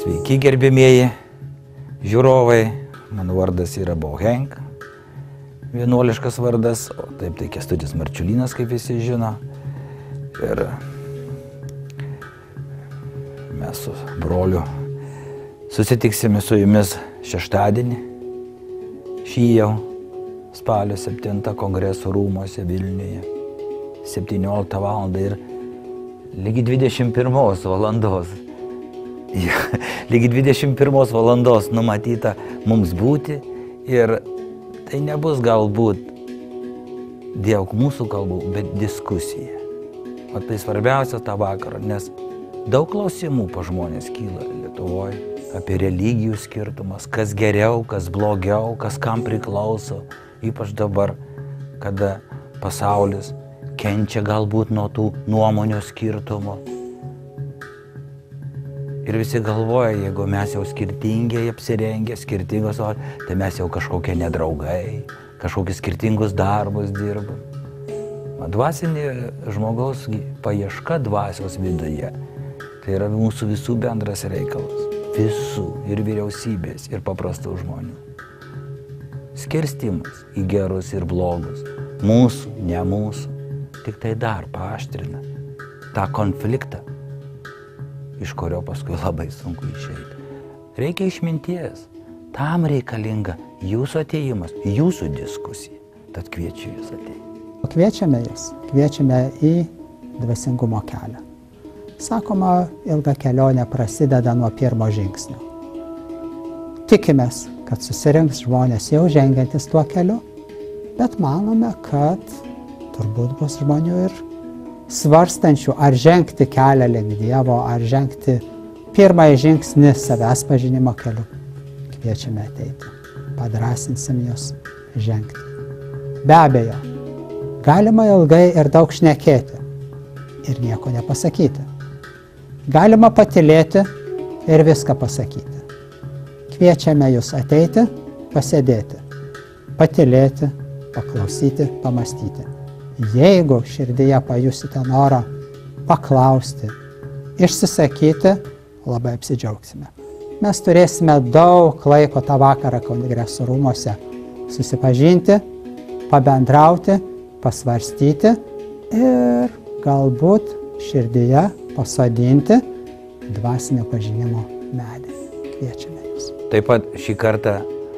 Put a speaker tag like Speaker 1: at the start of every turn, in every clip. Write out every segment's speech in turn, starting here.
Speaker 1: Sveiki, gerbėmieji žiūrovai, mano vardas yra Bohenk, vienuoliškas vardas, o taip tai Kęstutis Marčiulynas, kaip visi žino. Ir mes su broliu susitiksime su jumis šeštadienį, šį jau spalio 7 kongreso rūmuose Vilniuje, 17 val. Ir lygi 21 valandos. Lygi 21 valandos numatyta mums būti ir tai nebus galbūt daug mūsų kalbų, bet diskusija. O tai svarbiausia tą vakarą, nes daug klausimų po žmonės kyla Lietuvoje apie religijų skirtumas, kas geriau, kas blogiau, kas kam priklauso, ypač dabar, kada pasaulis kenčia galbūt nuo tų nuomonių skirtumų. Ir visi galvoja, jeigu mes jau skirtingai apsirengę, skirtingos, tai mes jau kažkokie nedraugai, kažkokius skirtingus darbus dirbam. Dvasinė žmogaus paieška dvasios viduje, tai yra mūsų visų bendras reikalas. Visų, ir vyriausybės, ir paprastų žmonių. Skirstimas į gerus ir blogus, mūsų, ne mūsų, tik tai dar paaštrina tą konfliktą, iš kurio paskui labai sunku išeiti. Reikia išminties. Tam reikalinga jūsų atėjimas, jūsų diskusija. Tad kviečiu jūs ateiti.
Speaker 2: Kviečiame jūs, kviečiame į dvasingumo kelią. Sakoma, ilga kelionė prasideda nuo pirmo žingsnio. Tikimės, kad susirinks žmonės jau žengiantis tuo keliu, bet manome, kad turbūt bus žmonių ir svarstančių, ar žengti kelią link Dievo, ar žengti pirmąjį žingsnį savęs pažinimo keliu. Kviečiame ateiti, padrąsinsim jūs žengti. Be abejo, galima ilgai ir daug šnekėti ir nieko nepasakyti. Galima patylėti ir viską pasakyti. Kviečiame jūs ateiti, pasėdėti, patylėti, paklausyti, pamastyti. Jeigu širdyje pajusite norą paklausti, išsisakyti, labai apsidžiaugsime. Mes turėsime daug laiko tą vakarą kongreso rūmuose susipažinti, pabendrauti, pasvarstyti ir galbūt širdyje pasodinti dvasinio pažinimo medį. Kviečiame jūs.
Speaker 1: Taip pat šį kartą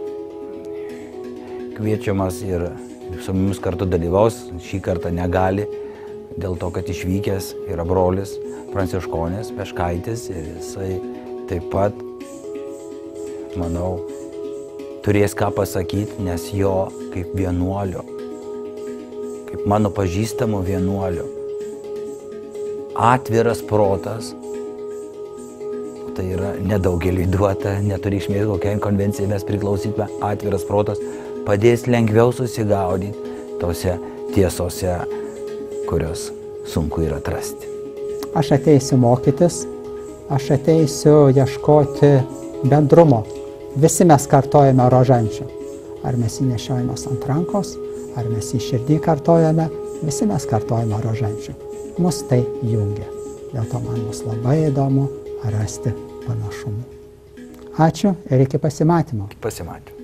Speaker 1: kviečiamas ir su mumis kartu dalyvaus, šį kartą negali, dėl to, kad išvykęs yra brolis Pranciškonis Peškaitis ir jisai taip pat, manau, turės ką pasakyti, nes jo kaip vienuolio, kaip mano pažįstamo vienuolio, atviras protas, tai yra nedaugeliui duota, neturi išmės kokiai konvencijai mes priklausytume, atviras protas, padės lengviau susigaudyti tose tiesose, kurios sunku yra atrasti.
Speaker 2: Aš ateisiu mokytis, aš ateisiu ieškoti bendrumo. Visi mes kartojame rožančių. Ar mes jį nešiojame ant rankos, ar mes jį širdį kartojame, visi mes kartojame rožančių. Mus tai jungia. Dėl to man bus labai įdomu rasti panašumų. Ačiū ir iki pasimatymo.
Speaker 1: Iki pasimatymo.